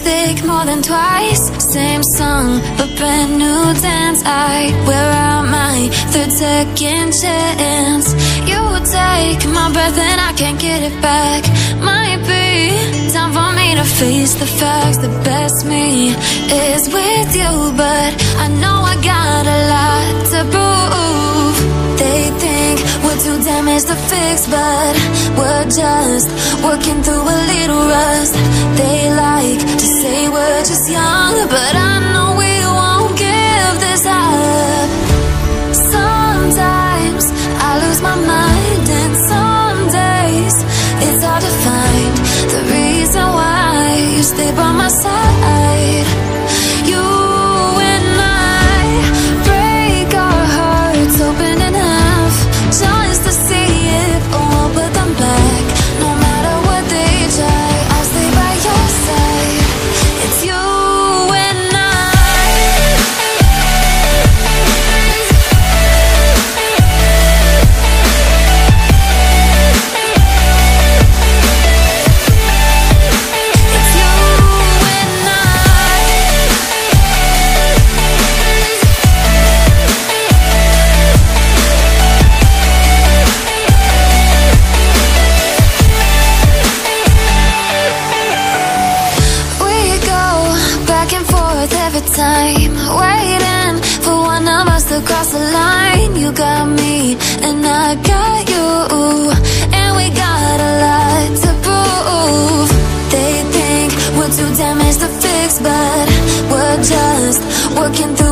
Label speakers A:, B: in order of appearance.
A: lipstick more than twice. Same song, but brand new dance. I wear out my third second chance. You take my breath and I can't get it back. Might be time for me to face the facts. The best me is with you, but I know I got a lot to prove. They think we're too damaged to fix, but we're just working through a little rust. They like to say we're just young, but I know we won't give this up. Sometimes I lose my mind, and some days it's hard to find the reason why you stay by my side. You and I break our hearts open in half, just to see it all, put them back. No matter what they try, I'll stay by your side. It's you and I. It's you and I. We go back and forth every time, waiting for one of us to cross the line. You got me and I got you, and we got a lot to prove. They think we're too damaged to fix, but we're just working through